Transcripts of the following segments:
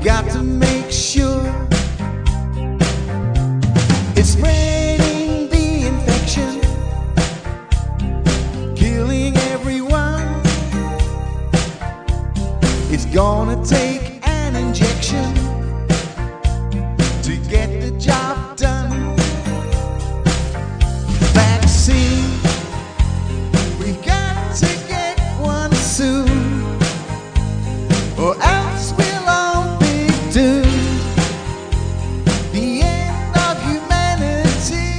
got to make sure it's spreading the infection, killing everyone. It's gonna take an injection to get the job done. Vaccine, we got to get one soon, or else we'll all be doomed. The end of humanity.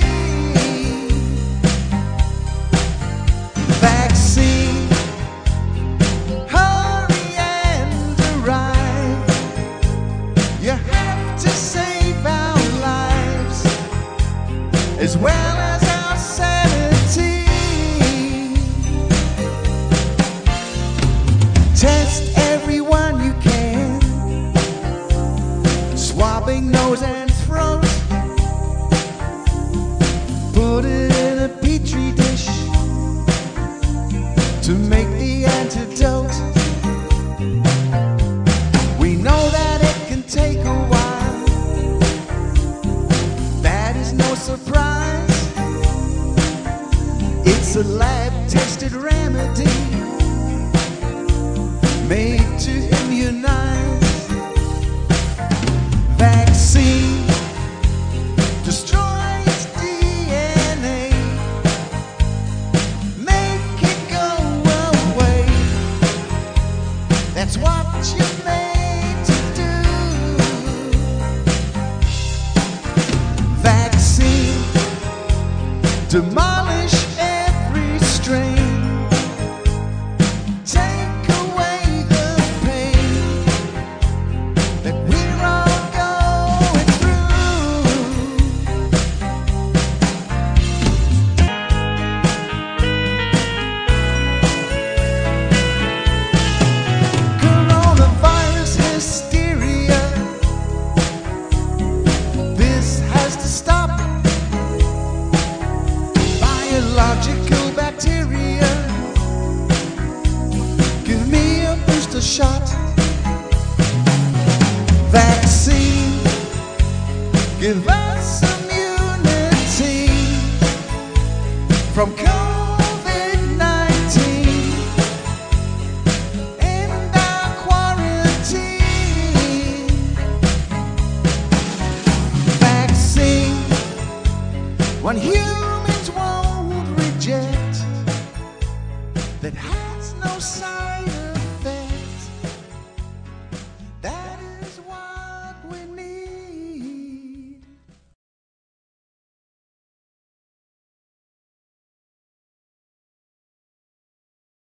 Vaccine, hurry and arrive. You have to save our lives as well as our sanity. Test everyone you can, swabbing nose and throat. Put it in a petri dish to make the antidote. We know that it can take a while, that is no surprise. It's a lab-tested remedy made to immunize. Vaccine destroys DNA, make it go away. That's what you're made to do. Vaccine, demolish every strain. Take away the pain that we're all going through. Coronavirus hysteria, this has to stop. Biological bacteria, give me a booster shot. Vaccine, give us immunity from COVID-19. End our quarantine. Vaccine, one huge